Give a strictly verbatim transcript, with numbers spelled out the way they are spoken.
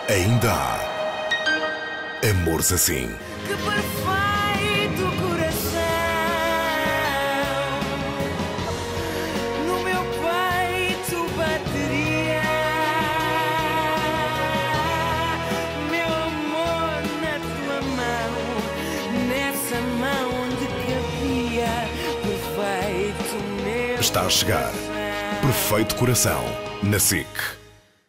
Ainda há amores assim. Que perfeito coração no meu peito bateria, meu amor na tua mão, nessa mão onde cabia perfeito meu. Está a chegar Perfeito Coração, na SIC.